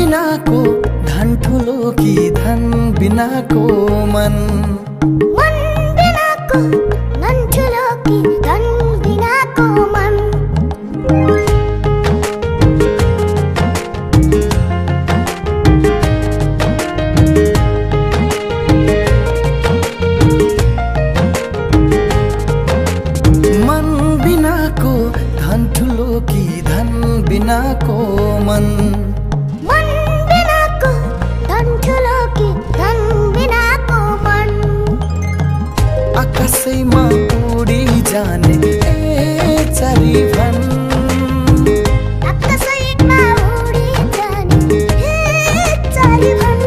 बिनाको धन ठुलो कि धन बिनाको मन बिनाको धन ठुलो कि धन बिनाको मन बिनाको धन ठुलो कि धन बिनाको मन बिनाको धन ठुलो कि धन बिनाको मन आकाशैमा उडी जाने चारी भन आकाशैमा उडी जाने चारी भन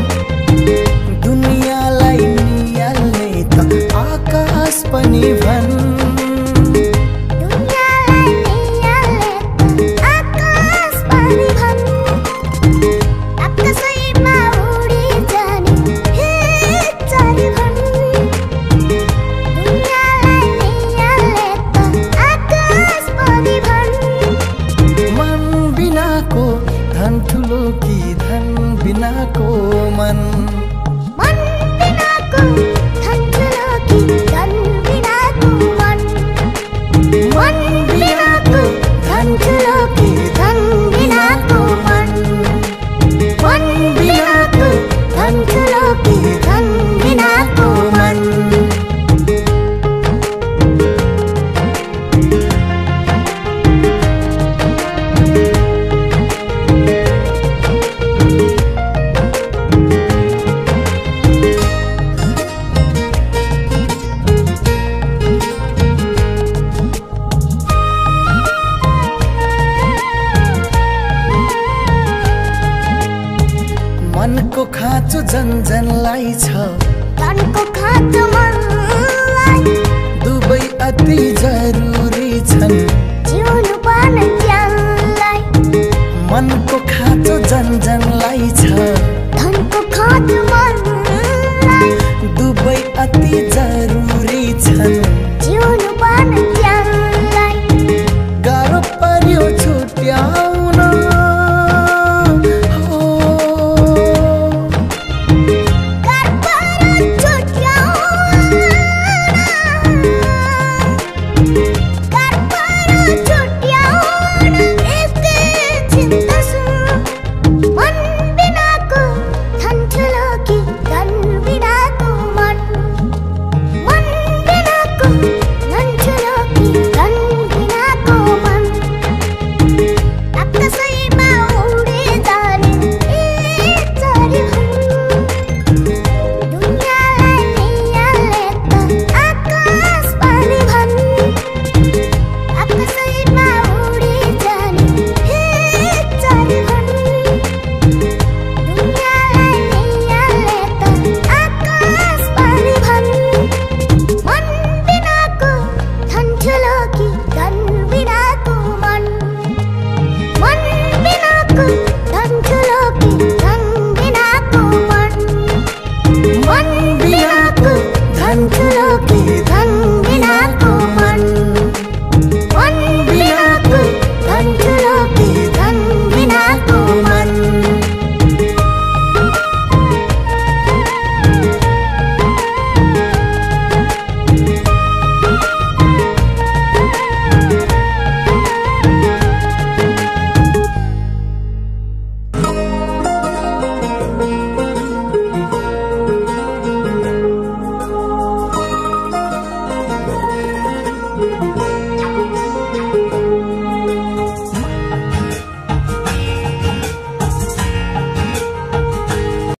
दुनियाँलाई नियाल्ने त आकाश पनि भन धन ठुलो कि धन बिनाको मन बिनाको धन ठुलो कि धन बिनाको मन बिनाको धन ठुलो कि धन बिनाको मन बिनाको धन ठुलो कि धन बिनाको मन मनको खाँचो जनजनलाई छ धनको खाँचो मनलाई दुवै अति जरुरी छन् जिउनु पर्ने ज्यानलाई मनको खाँचो जनजनलाई छ धनको खाँचो